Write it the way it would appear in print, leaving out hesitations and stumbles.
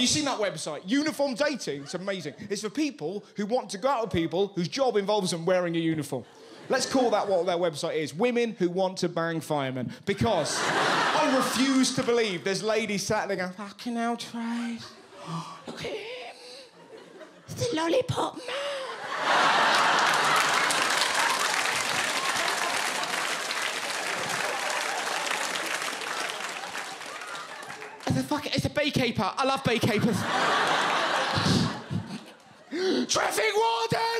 you've seen that website? Uniform dating. It's amazing. It's for people who want to go out with people whose job involves them wearing a uniform. Let's call that what their website is. Women who want to bang firemen. Because I refuse to believe there's ladies sat there going, fucking hell, Trace. Look at him. It's the lollipop man. It's a beekeeper. I love beekeepers. Traffic warden!